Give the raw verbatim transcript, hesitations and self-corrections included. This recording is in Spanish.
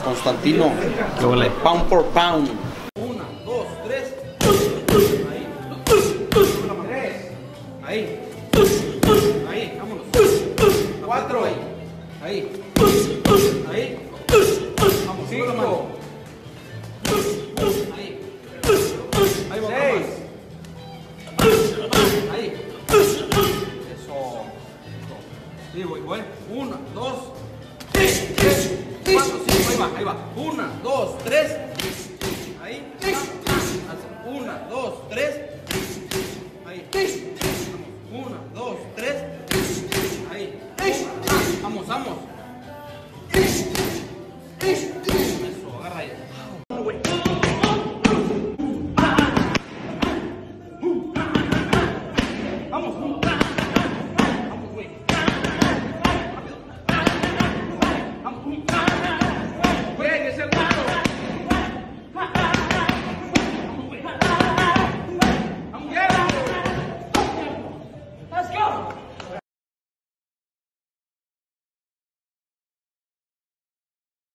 Constantino. ¿Qué huele? Pound por pound. Una, dos, tres. Ahí. Tres. Ahí. Ahí, vámonos. Cuatro. Ahí. Ahí. Ahí. Vamos, cinco. La mano. Ahí. Ahí va. Seis. Ahí. Eso. Sí, voy, voy. Una, dos. Tres. Cuatro, cinco. Ahí va, ahí va. Una, dos, tres. Ahí. Una, dos, tres. Ahí. Una, dos, tres. Ahí. Vamos, vamos.